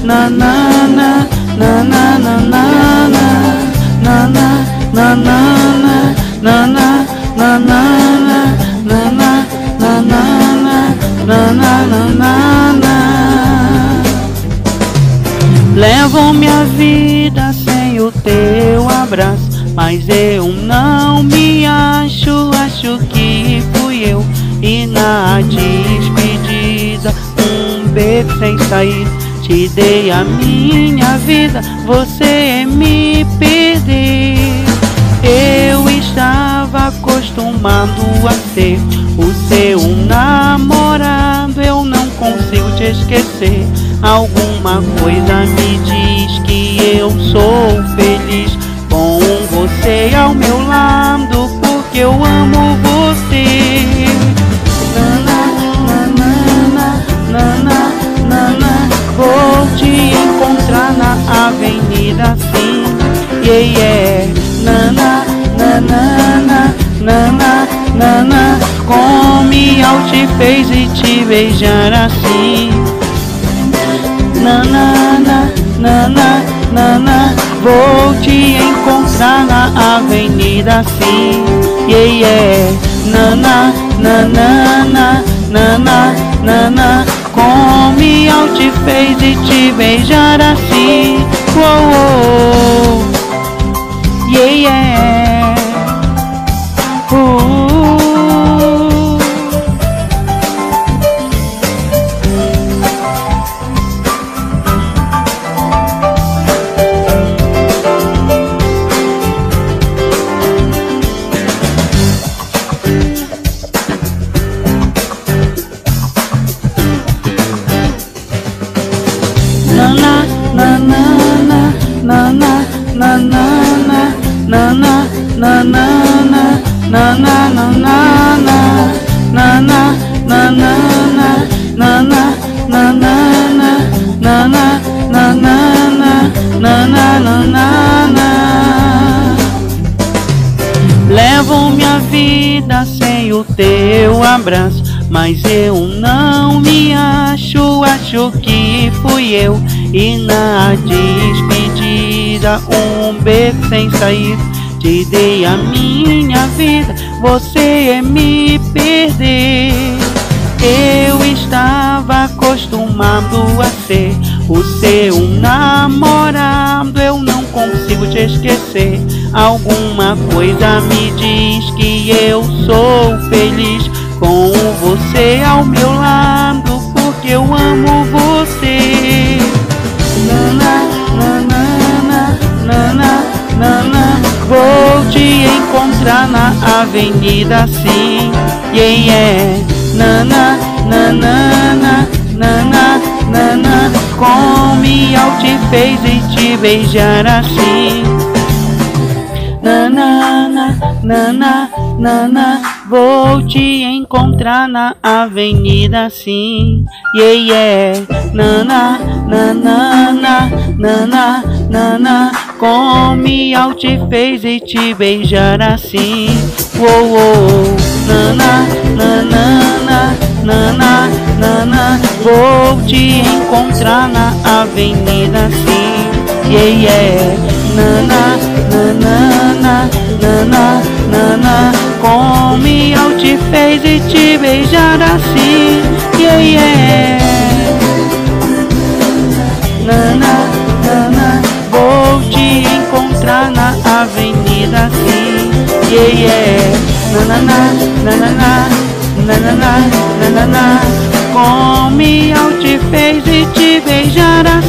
na na na na na na na na na na na na na na na na. Levo minha vida sem o teu abraço, mas eu não me acho, acho que fui eu. E na despedida, um beco sem sair, te dei a minha vida, você me perdeu. Eu estava acostumado a ser o seu namorado, eu não consigo te esquecer. Alguma coisa me diz que eu sou feliz com você ao meu lado, porque eu amo você. Vou te encontrar na avenida assim, yeah, yeah. Come ao te fez e te beijar assim. Vou te encontrar na avenida assim, yeah, yeah. Come ao te fez e te beijar assim, oh, oh, yeah, yeah. Levo minha vida sem o teu abraço, mas eu não me acho, acho que fui eu. E na despedida, um beco sem sair, te dei a minha vida, você me perdeu. Eu estava acostumado a ser o seu namorado, eu não consigo te esquecer. Alguma coisa me diz que eu sou feliz com você ao meu lado, porque eu amo você. Vou te encontrar na avenida assim, yeah, yeah. Come ao te fez e te beijar assim. Vou te encontrar na avenida assim, yeah, yeah. Come ao te fez e te beijar assim, oh, oh. Vou te encontrar na avenida assim, yeah, yeah. Come ao te fez e te beijar assim, yeah, yeah. Vou te encontrar na avenida assim, yeah, yeah. Come ao te fez e te beijar assim.